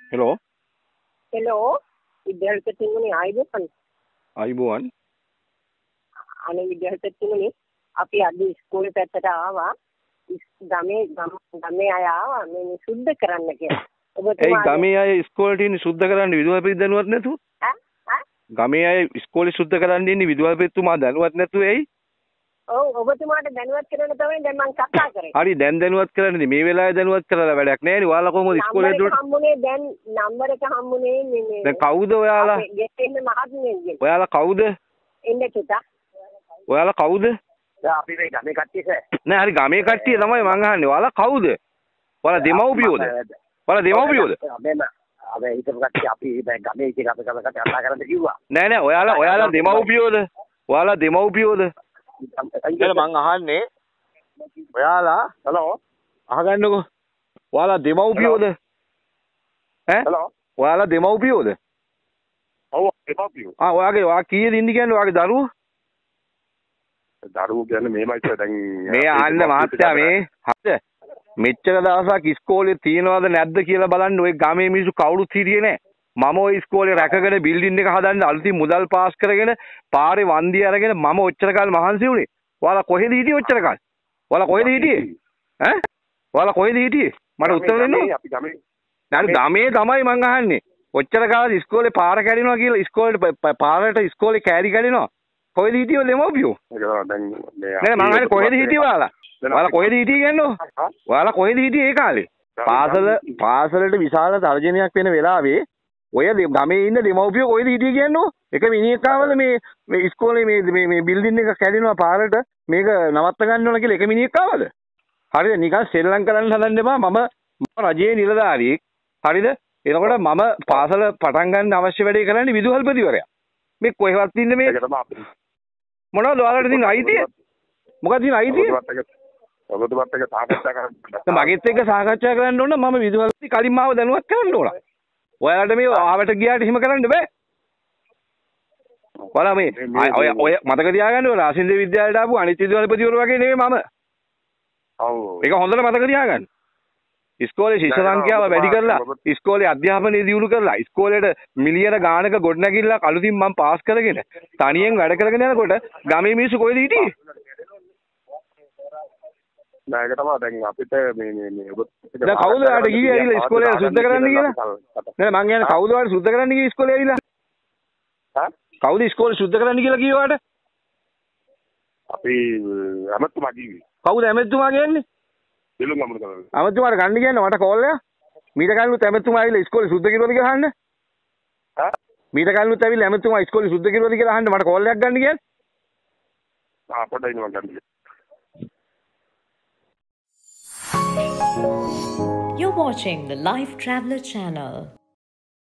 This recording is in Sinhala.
Hello. Hello. විද්‍යාර්ථිතුමනි ආයිබෝවන්. ආයිබෝවන්. අනේ විද්‍යාර්ථිතුමනි අපි අද ඉස්කෝලේ පැත්තට ආවා. ගමේ අය ආවා මේ සුද්ධ කරන්න කියලා. ඔබතුමා ඒ ගමේ අය ඉස්කෝලේට ඉන්නේ සුද්ධ කරන්න විදුහල් පිට දැනුවත් නැතුව? ගමේ අය ඉස්කෝලේ සුද්ධ කරන්න ඉන්නේ විදුහල් පිටුමා දැනුවත් නැතුව එයි? ඔව් ඔබතුමාට දැනුවත් කරන්න තමයි දැන් මම කතා කරේ. හරි දැන් දැනුවත් කරන්නේ මේ වෙලාවේ දැනුවත් කරලා වැඩක් නැහැ නේ. ඔයාලා කොහොමද ඉස්කෝලේ දුන්න? හම්බුනේ දැන් නම්බර් එක හම්බුනේ මේ. දැන් කවුද ඔයාලා? ගෙට් එන්න මහත්මියගේ. ඔයාලා කවුද? එන්න චුටා. ඔයාලා කවුද? අපි මේ ගමේ කට්ටිය සර්. නෑ හරි ගමේ කට්ටිය තමයි මං අහන්නේ. ඔයාලා කවුද? ඔයාලා දෙමව්පියෝද? ඔයාලා දෙමව්පියෝද? අපි හිතමු කට්ටිය අපි ගමේ ඉතින් අපි කතා කරන්න කිව්වා. නෑ ඔයාලා දෙමව්පියෝද? ඔයාලා දෙමව්පියෝද? මං අහන්නේ ඔයාලා හලෝ අහගන්නකෝ. ඔයාලා දෙමව්පියෝද? ඈ? හලෝ ඔයාලා දෙමව්පියෝද? ඔව් දෙමව්පියෝ. ඔයා කීයද ඉන්නේ කියන්නේ ඔයාගේ දරුවෝ? දරුවෝ කියන්නේ මේමයි දැන් මේ අහන්න මහත්තයා මේ හරිද? මෙච්චර දවසක් ඉස්කෝලේ තියනවද නැද්ද කියලා බලන්න ඔය ගමේ මිනිස්සු කවුරුත් හිටියේ නැහැ. මම ওই ඉස්කෝලේ රැකගෙන බිල්ඩින් එක හදන්න අලුතින් මුදල් පාස් කරගෙන පාරේ වන්දිය අරගෙන මම ඔච්චර කාල මහන්සි වුණේ. ඔයාලා කොහෙද හිටියේ ඔච්චර කාල? ඔයාලා කොහෙද හිටියේ? ඈ? ඔයාලා කොහෙද හිටියේ? මට උත්තර දෙන්න. අපි ගමේ. නෑ ගමේ තමයි මං අහන්නේ. ඔච්චර කාල ඉස්කෝලේ පාර කැඩෙනවා කියලා ඉස්කෝලේ පාරට ඉස්කෝලේ කෑලි කැඩෙනවා. කොහෙද හිටියෝ දෙමව්පියෝ? දැන් නෑ මං අහන්නේ කොහෙද හිටියේ ඔයාලා? ඔයාලා කොහෙද හිටියේ කියන්නේ? ඔයාලා කොහෙද හිටියේ ඒ කාලේ? පාසලට විශාල තර්ජනයක් වෙන වෙලාවේ ඔය ගමේ ඉන්න දෙමව්පියෝ කොහෙද හිටියේ කියන්නේ? එක මිනිහෙක් ආවද මේ ඉස්කෝලේ මේ බිල්ඩින් එක කැඩෙනවා පාරට මේක නවත්ත ගන්න ඕන කියලා එක මිනිහෙක් ආවද? හරිද? නිකන් සෙල්ලම් කරන්න හදන්න එපා. මම රජයේ නිලධාරියෙක්. හරිද? එතකොට මම පාසල පටන් ගන්න අවශ්‍ය වැඩේ කරන්නේ විදුහල්පතිවරයා. මේ කොහෙවත් ඉන්නේ මේ මොනවද ඔයාලට තියෙන අයිතිය? මොකක්ද තියෙන අයිතිය? ඔබතුමාත් එක්ක සාකච්ඡා කරන්න. මගෙත් එක්ක සාකච්ඡා කරන්න ඕන මම විදුහල්පති කලින් මාව දැනුවත් කරන්න ඕන. ඔයාලට මේ ආවට ගියාට එහෙම කරන්න බෑ. ඔයාලා මේ ඔය මතක තියාගන්න ඕන රාසින්ද විද්‍යාලයට ආපු අනිත් විදුහල්පතිවරු වගේ නෙමෙයි මම. ඔව්. ඒක හොඳට මතක තියාගන්න. ඉස්කෝලේ ශිෂ්‍ය සංඛ්‍යාව වැඩි කරලා ඉස්කෝලේ අධ්‍යාපනය දියුණු කරලා ඉස්කෝලේට මිලියන ගාණක ගොඩනැගිල්ලක් අලුතින් මම පාස් කරගෙන තනියෙන් වැඩ කරගෙන යනකොට ගමේ මිනිස්සු කොහෙද හිටියේ? නෑ ඒක තමයි දැන් අපිට මේ ඔබ දැන් කවුද ඔයාලට ගියේ ඇවිල්ලා ඉස්කෝලේ සුද්ධ කරන්න කියලා? නෑ මං කියන්නේ කවුද ඔයාලට සුද්ධ කරන්න ගියේ ඉස්කෝලේ ඇවිල්ලා? හා? කවුද ඉස්කෝලේ සුද්ධ කරන්න කියලා කිව්ව ඔයාලට? අපි අමතුමා කිව්වේ. කවුද ඇමතුමා කියන්නේ? දෙලුම් අමර කරන්නේ. අමතුමාට ගන්න කියන්නේ මට කෝල් එකක්. මීට කලිනුත් ඇමතුමා ඇවිල්ලා ඉස්කෝලේ සුද්ධ කිරුවද කියලා අහන්න. හා? මීට කලිනුත් ඇවිල්ලා ඇමතුමා ඉස්කෝලේ සුද්ධ කිරුවද කියලා අහන්න මට කෝල් එකක් ගන්න කියන්නේ. පොඩ්ඩක් ඉන්නවා ගන්න. You're watching the Lifetraveler channel.